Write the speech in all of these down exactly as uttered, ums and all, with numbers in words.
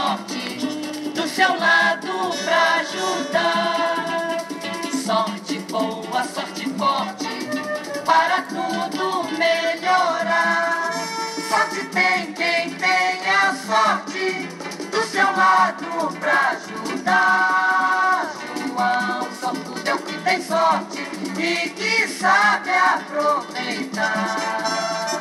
sorte do seu lado pra ajudar. Sorte boa, sorte forte, para tudo melhorar. Sorte tem quem tem a sorte do seu lado pra ajudar. João, sortudo é o que tem sorte e que sabe aproveitar.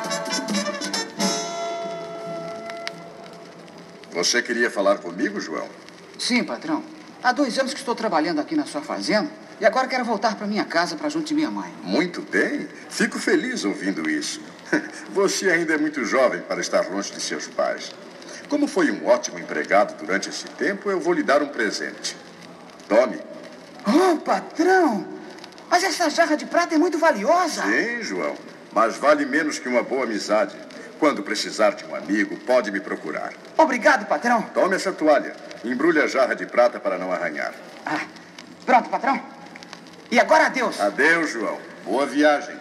Você queria falar comigo, João? Sim, patrão. Há dois anos que estou trabalhando aqui na sua fazenda e agora quero voltar para minha casa para junto de minha mãe. Muito bem. Fico feliz ouvindo isso. Você ainda é muito jovem para estar longe de seus pais. Como foi um ótimo empregado durante esse tempo, eu vou lhe dar um presente. Tome. Oh, patrão! Mas essa jarra de prata é muito valiosa. Sim, João. Mas vale menos que uma boa amizade. Quando precisar de um amigo, pode me procurar. Obrigado, patrão. Tome essa toalha. Embrulhe a jarra de prata para não arranhar. Ah, pronto, patrão. E agora adeus. Adeus, João. Boa viagem.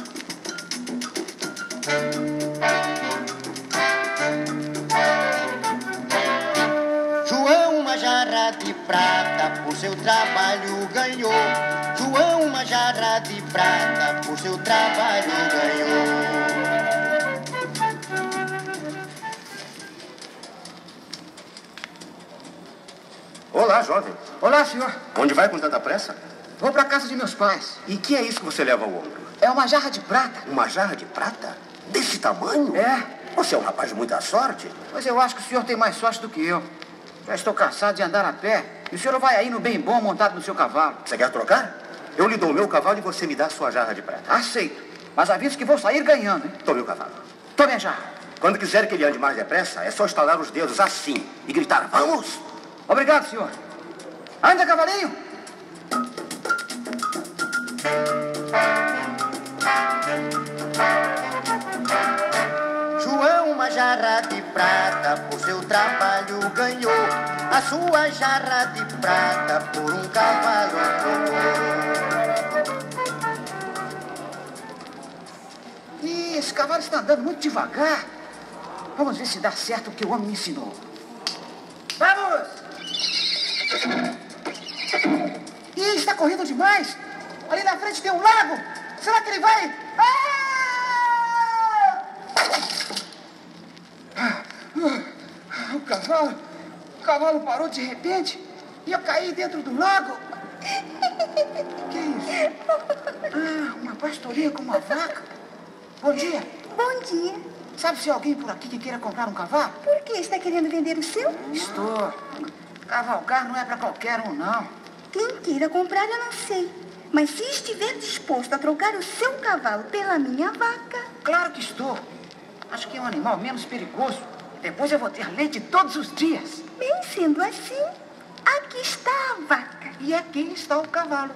João, uma jarra de prata, por seu trabalho ganhou. João, uma jarra de prata, por seu trabalho ganhou. Olá, jovem. Olá, senhor. Onde vai com tanta pressa? Vou para casa de meus pais. E que é isso que você leva ao ombro? É uma jarra de prata. Uma jarra de prata? Desse tamanho? É. Você é um rapaz de muita sorte. Mas eu acho que o senhor tem mais sorte do que eu. Já estou cansado de andar a pé. E o senhor vai aí no bem bom montado no seu cavalo. Você quer trocar? Eu lhe dou o meu cavalo e você me dá a sua jarra de prata. Aceito. Mas aviso que vou sair ganhando, hein? Tome o cavalo. Tome a jarra. Quando quiser que ele ande mais depressa, é só estalar os dedos assim e gritar, vamos! Obrigado, senhor. Anda, cavalinho. João, uma jarra de prata, por seu trabalho ganhou. A sua jarra de prata, por um cavalo trocou. Ih, esse cavalo está andando muito devagar. Vamos ver se dá certo o que o homem me ensinou. Vamos! Ih, está correndo demais. Ali na frente tem um lago. Será que ele vai... Ah! Ah, ah, o cavalo... O cavalo parou de repente e eu caí dentro do lago. Que é isso? Ah, uma pastorinha com uma vaca. Bom dia. Bom dia. Sabe se há alguém por aqui que queira comprar um cavalo? Por que? Está querendo vender o seu? Estou. Cavalgar não é para qualquer um, não. Quem queira comprar, eu não sei. Mas se estiver disposto a trocar o seu cavalo pela minha vaca... Claro que estou. Acho que é um animal menos perigoso. Depois eu vou ter leite todos os dias. Bem, sendo assim, aqui está a vaca. E aqui está o cavalo.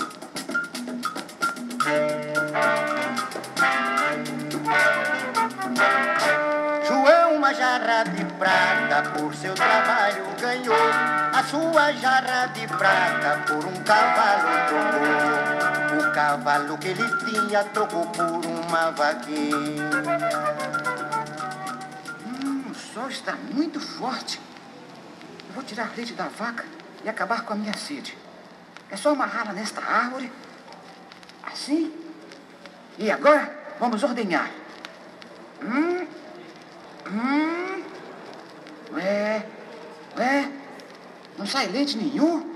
João, uma jarra de prata, por seu trabalho ganhou. A sua jarra de prata, por um cavalo trocou. O cavalo que ele tinha trocou por uma vaquinha. Hum, o sol está muito forte. Eu vou tirar leite da vaca e acabar com a minha sede. É só amarrá-la nesta árvore. Assim. E agora, vamos ordenhar. Hum... Hum... Ué... Ué... Não sai leite nenhum?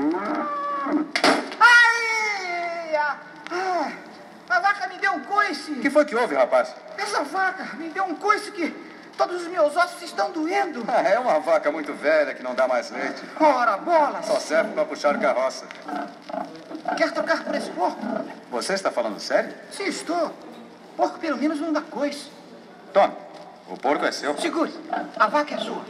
Ai! Ah, ah, a vaca me deu um coice! O que foi que houve, rapaz? Essa vaca me deu um coice que todos os meus ossos estão doendo. Ah, é uma vaca muito velha que não dá mais leite. Ora, bolas! Só serve para puxar carroça. Quer trocar por esse porco? Você está falando sério? Sim, estou. Porco pelo menos não dá coice. Tome, o porco é seu. Segure, a vaca é sua.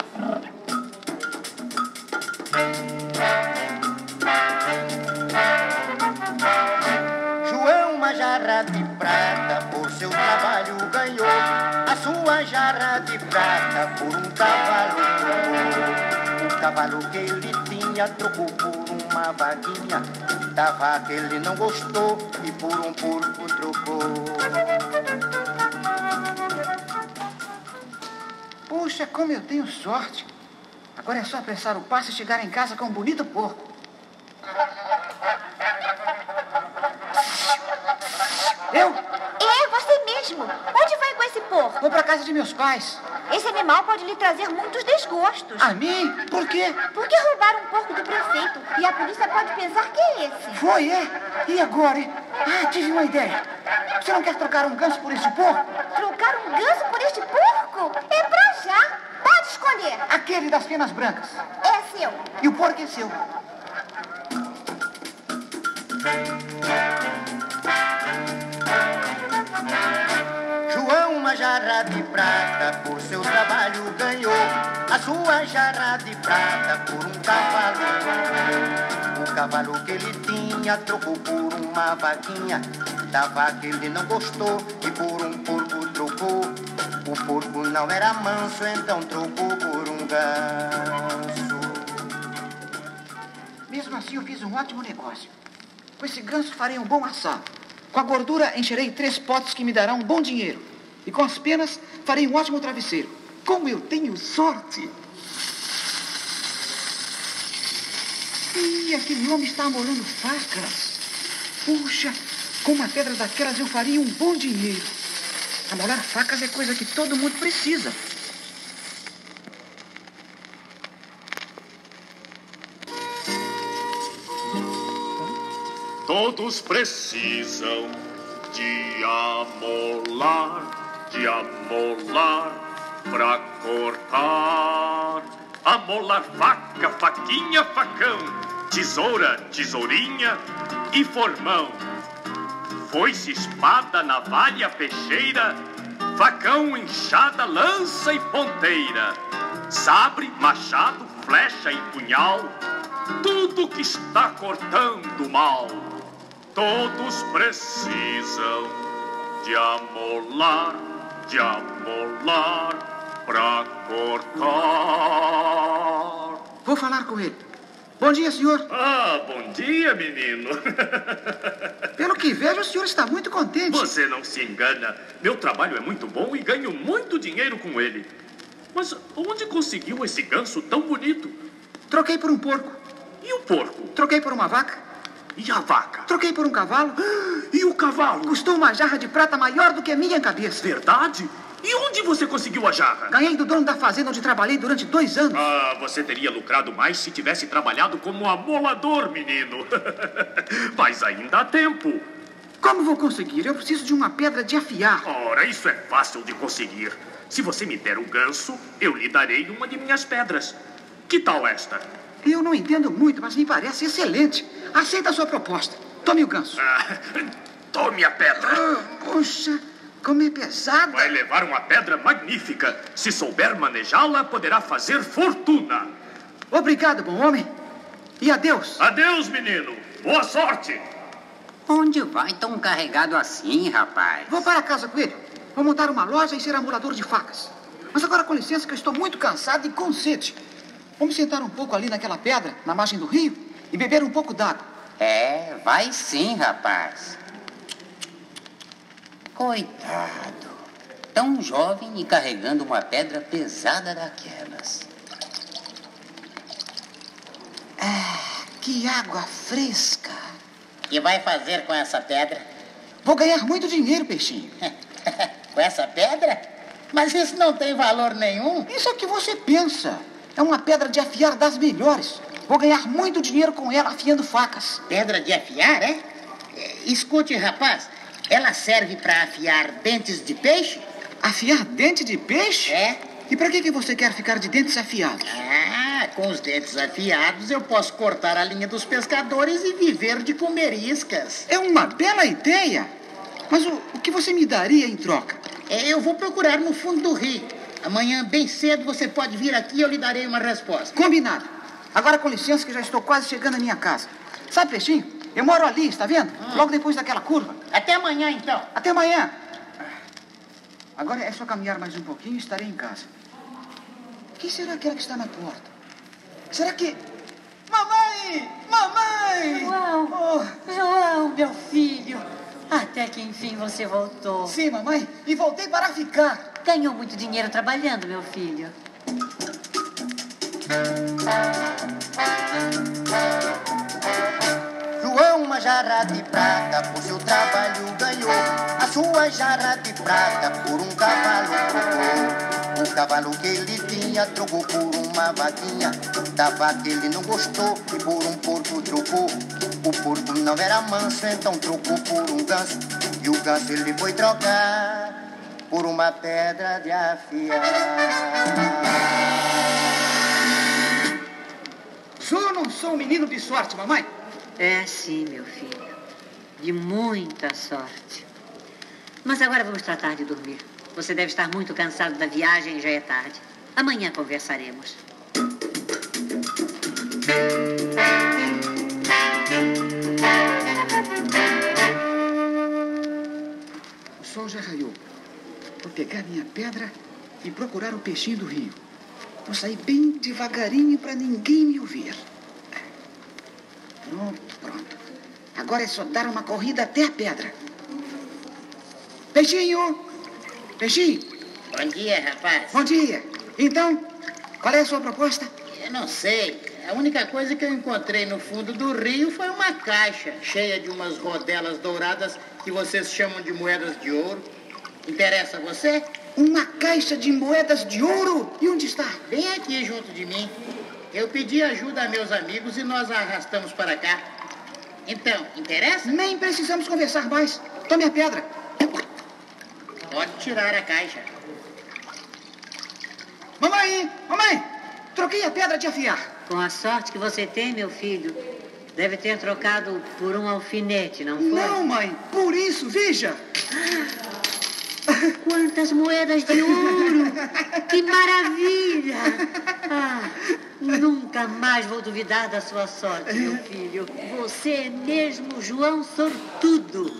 João, uma jarra de prata, por seu trabalho ganhou. A sua jarra de prata, por um cavalo trocou. O cavalo que ele tinha trocou por uma vaquinha. Da vaca ele não gostou e por um porco trocou. Puxa, como eu tenho sorte. Agora é só apressar o passo e chegar em casa com um bonito porco. Eu? É, você mesmo. Onde vai com esse porco? Vou para casa de meus pais. Esse animal pode lhe trazer muitos desgostos. A mim? Por quê? Porque roubaram um porco do prefeito e a polícia pode pensar que é esse. Foi, é? E agora, hein? Ah, tive uma ideia. Você não quer trocar um ganso por esse porco? Trocar um ganso por este porco? É pra já. Pode escolher. Aquele das penas brancas. É seu. E o porco é seu. João, uma jarra de prata, por seu trabalho ganhou. A sua jarra de prata por um cavalo. O cavalo que ele tinha trocou por uma vaquinha. Da vaca ele não gostou e por um porco trocou. O porco não era manso, então trocou por um ganso. Mesmo assim, eu fiz um ótimo negócio. Com esse ganso farei um bom assado. Com a gordura encherei três potes que me darão um bom dinheiro. E com as penas farei um ótimo travesseiro. Como eu tenho sorte! Ih, aquele homem está amolando facas. Puxa, com uma pedra daquelas eu faria um bom dinheiro. Amolar facas é coisa que todo mundo precisa. Todos precisam de amolar, de amolar pra cortar. Amolar faca, faquinha, facão, tesoura, tesourinha e formão. Foice, espada, navalha, peixeira, facão, enxada, lança e ponteira, sabre, machado, flecha e punhal, tudo que está cortando mal. Todos precisam de amolar, de amolar pra cortar. Vou falar com ele. Bom dia, senhor. Ah, bom dia, menino. Pelo que vejo, o senhor está muito contente. Você não se engana. Meu trabalho é muito bom e ganho muito dinheiro com ele. Mas onde conseguiu esse ganso tão bonito? Troquei por um porco. E o porco? Troquei por uma vaca. E a vaca? Troquei por um cavalo. E o cavalo? Custou uma jarra de prata maior do que a minha cabeça. Verdade? E onde você conseguiu a jarra? Ganhei do dono da fazenda onde trabalhei durante dois anos. Ah, você teria lucrado mais se tivesse trabalhado como amolador, menino. Mas ainda há tempo. Como vou conseguir? Eu preciso de uma pedra de afiar. Ora, isso é fácil de conseguir. Se você me der o ganso, eu lhe darei uma de minhas pedras. Que tal esta? Eu não entendo muito, mas me parece excelente. Aceita a sua proposta. Tome o ganso. Ah, tome a pedra. Ah, poxa, como é pesada. Vai levar uma pedra magnífica. Se souber manejá-la, poderá fazer fortuna. Obrigado, bom homem. E adeus. Adeus, menino. Boa sorte. Onde vai tão carregado assim, rapaz? Vou para casa com ele. Vou montar uma loja e ser amolador de facas. Mas agora, com licença, que eu estou muito cansado e com sede. Vamos sentar um pouco ali naquela pedra, na margem do rio, e beber um pouco d'água. É, vai sim, rapaz. Coitado. Tão jovem e carregando uma pedra pesada daquelas. Ah, que água fresca. E vai fazer com essa pedra? Vou ganhar muito dinheiro, peixinho. Com essa pedra? Mas isso não tem valor nenhum. Isso é o que você pensa. É uma pedra de afiar das melhores. Vou ganhar muito dinheiro com ela afiando facas. Pedra de afiar, é? Escute, rapaz. Ela serve para afiar dentes de peixe? Afiar dente de peixe? É. E para que, que você quer ficar de dentes afiados? Ah, com os dentes afiados eu posso cortar a linha dos pescadores e viver de comer iscas. É uma bela ideia. Mas o, o que você me daria em troca? Eu vou procurar no fundo do rio. Amanhã, bem cedo, você pode vir aqui e eu lhe darei uma resposta. Combinado. Agora, com licença, que já estou quase chegando à minha casa. Sabe, peixinho? Eu moro ali, está vendo? Hum. Logo depois daquela curva. Até amanhã, então. Até amanhã. Agora é só caminhar mais um pouquinho e estarei em casa. Quem será aquela que está na porta? Será que... Mamãe! Mamãe! João! Oh. João, meu filho! Até que enfim você voltou. Sim, mamãe. E voltei para ficar. Ganhou muito dinheiro trabalhando, meu filho. João, uma jarra de prata, por seu trabalho ganhou. A sua jarra de prata, por um cavalo trocou. O cavalo que ele tinha, trocou por uma vaquinha. Da vaca ele não gostou e por um porco trocou. O porco não era manso, então trocou por um ganso. E o ganso ele foi trocar por uma pedra de afiar. Sou ou não sou um menino de sorte, mamãe? É sim, meu filho. De muita sorte. Mas agora vamos tratar de dormir. Você deve estar muito cansado da viagem e já é tarde. Amanhã conversaremos. O sol já raiou. Vou pegar minha pedra e procurar o peixinho do rio. Vou sair bem devagarinho para ninguém me ouvir. Pronto, pronto. Agora é só dar uma corrida até a pedra. Peixinho! Peixinho! Bom dia, rapaz. Bom dia. Então, qual é a sua proposta? Eu não sei. A única coisa que eu encontrei no fundo do rio foi uma caixa cheia de umas rodelas douradas que vocês chamam de moedas de ouro. Interessa a você? Uma caixa de moedas de ouro? E onde está? Bem aqui junto de mim. Eu pedi ajuda a meus amigos e nós a arrastamos para cá. Então, interessa? Nem precisamos conversar mais. Tome a pedra. Pode tirar a caixa. Mamãe! Mamãe! Troquei a pedra de afiar. Com a sorte que você tem, meu filho, deve ter trocado por um alfinete, não foi? Não, mãe. Por isso, veja. Quantas moedas de ouro! Que maravilha! Ah, nunca mais vou duvidar da sua sorte, meu filho. Você é mesmo João Sortudo.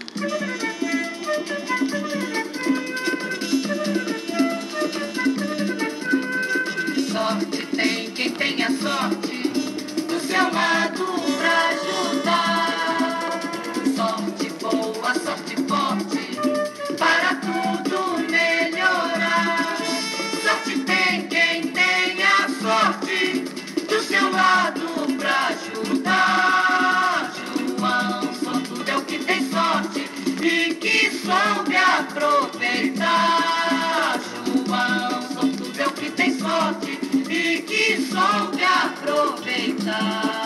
Sorte tem quem tem a sorte do seu lado pra ajudar. Sorte boa, sorte forte para tudo melhorar. Sorte tem quem tem a sorte do seu lado pra ajudar. João Sortudo é o que tem sorte e que soube aproveitar. João Sortudo é o que tem sorte e que soube aproveitar.